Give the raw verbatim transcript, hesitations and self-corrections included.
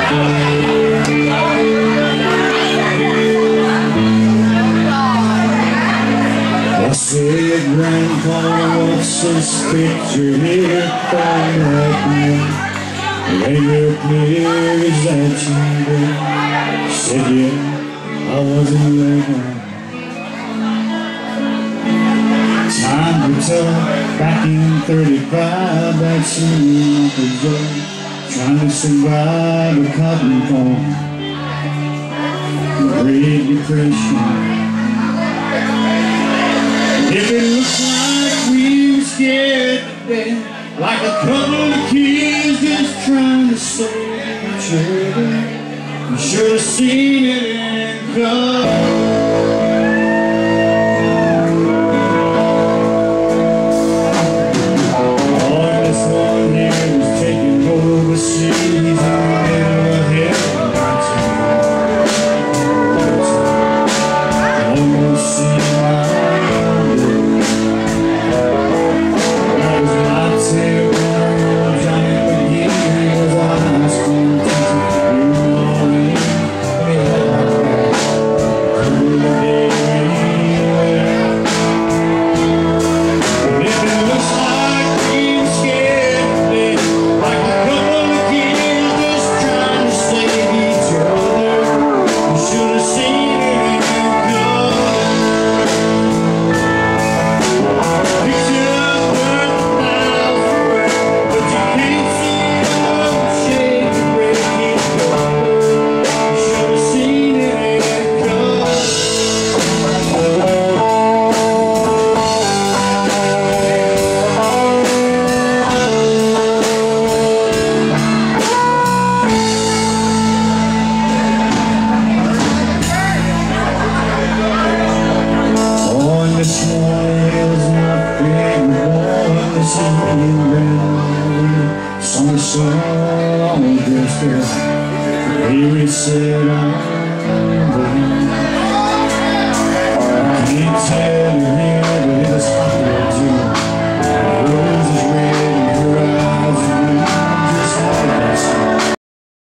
I said, Grandpa, what's this picture here from that man? Ain't it clear, is that you, babe? She said, yeah, I wasn't there. Time to tell back in thirty-five that she was Joe, trying to survive a cotton farm, Great Depression. If it looks like we were scared to death, like a couple of kids just trying to save each other, you should have seen it in color. Some song just here it said I'm the one. I can't tell you.